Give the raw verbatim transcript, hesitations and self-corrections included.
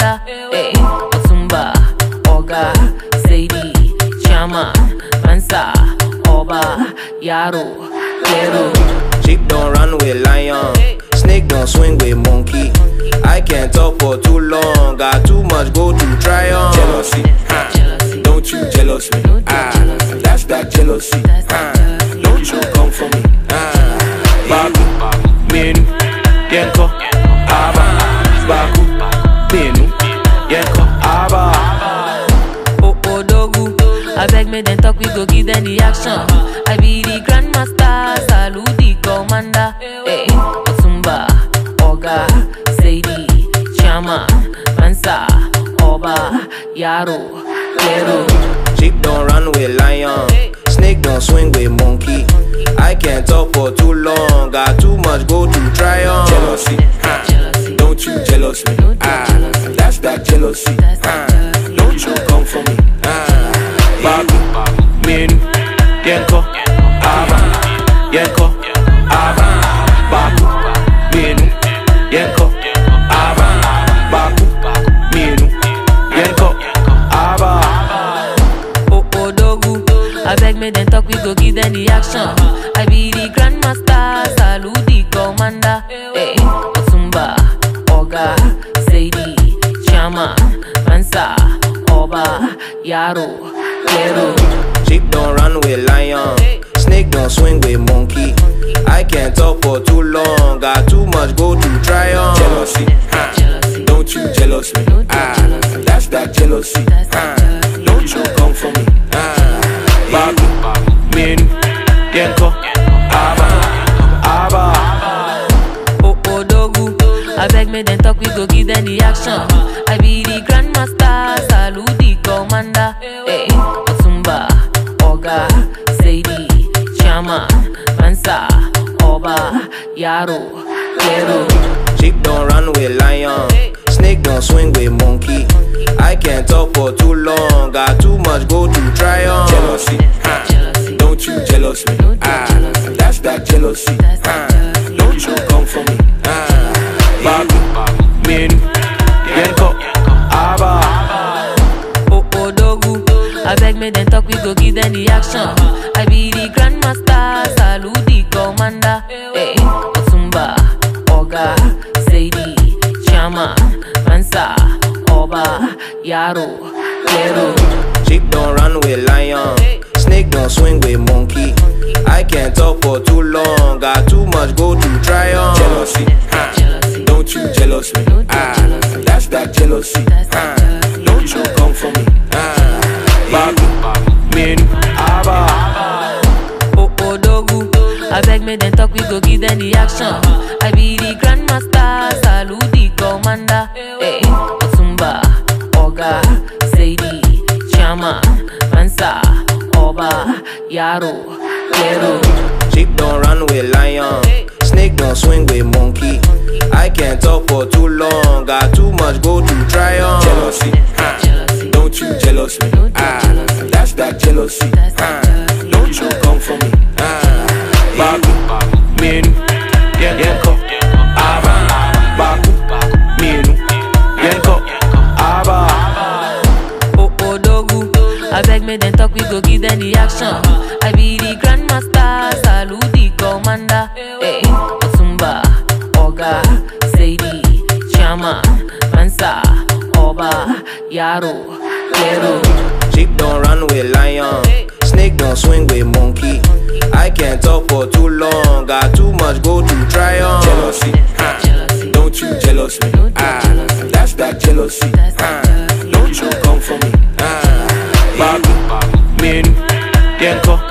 commander. Hey, Otumba, Oga, Sadie, Chama, Mansa, Oba, Yaro, Kero. Sheep don't run with lion, snake don't swing with monkey. I can't talk for too long, got too much go to try on. Jealousy, huh? Don't you jealous me? Ah, that's that jealousy. Ah, don't you come for me? Ah, Baku, Menu, Yenko, Aba, Baku, Menu, Yenko, Aba. Oh, oh, Dogu, I beg me then talk, we go give them the action. I be the grandmaster, salute the commander. Hey, Otumba, Oga, Sadie, Chama, Mansa, Oba, Yaro, Kero. Sheep don't run with lion, snake don't swing with monkey. I can't talk for too long, got too much go to try on. Jealousy, huh? Don't you jealous me? Ah, that's that jealousy. Ah, don't you come for me? Ah, Baku, Menu, Yenko, Aba, Yenko, Aba, Baku, Menu, Yenko, Aba, Baku, Menu, Yenko, Aba. Oh, oh, Dogu, I beg me then talk, we go give them the action. I be the grandmaster, salute the commander. Hey, Otumba, Oga, Sadie, Chama, Mansa, Oba, Yaro, Kero. Sheep don't run with lion, snake don't swing with monkey. I can't talk for too long, got too much go to try on. Jealousy, huh? Don't you jealous me? Ah, that's that jealousy. Ah, don't you come for me? Ah, Baku, Menu, Yenko, Aba, Aba. Oh, oh, Dogu, I beg me then talk, we go give them the action. I be the grandmaster, salute the commander. Hey, Otumba, Oga, Sadie, Chama, Mansa, Oba, Yaro, Kero. Sheep don't run with lion, snake don't swing with monkey. I can't talk for too long, got too much go to try on. Jealousy, huh? Don't you jealous me? Ah, that's that jealousy. Ah, don't you come for me? Ah, Baku, Menu, Yenko, Aba. Oh, oh, Dogu, I beg me then talk, we go give them the action. I be the grandmaster, salute the commander. Hey, Otumba, Oga, Sadie, Chama, Mansa, Oba, Yaro, Kero. Sheep don't run with lion, snake don't swing with monkey. I can't talk for too long, got too much go to try on. Jealousy, huh? Don't you jealous me? Ah, that's that jealousy. Ah, don't you come for me? Ah, Baku, Menu, Aba. Oh, oh, Dogu, I beg me then talk, we go give them the action. I be the grandmaster, salute the commander. Hey, Otumba, Oga, Sadie, Chama, Mansa, Oba, Yaro, Kero. Sheep don't run with lion, snake don't swing with monkey. I can't talk for too long, got too much go to try on. Jealousy, huh? Don't you jealous me? Ah, that's that jealousy. Ah, don't you come for me? Ah, Baku, Menu, Yenko, Aba, Baku, Menu, Yenko, Aba. Oh, oh, Dogu, I beg me then talk, we go give them the action. I be the grandmaster, salute the commander. Hey, Otumba, Oga, Sadie, Chama, Mansa, Oba, Yaro, Kero. Sheep don't run with lion, snake don't swing with monkey. I can't talk for too long, got too much go to try on. Jealousy, huh? Don't you jealous me? Ah, that's that jealousy. Ah, don't you come for me? Ah, Baku, Menu, Yenko,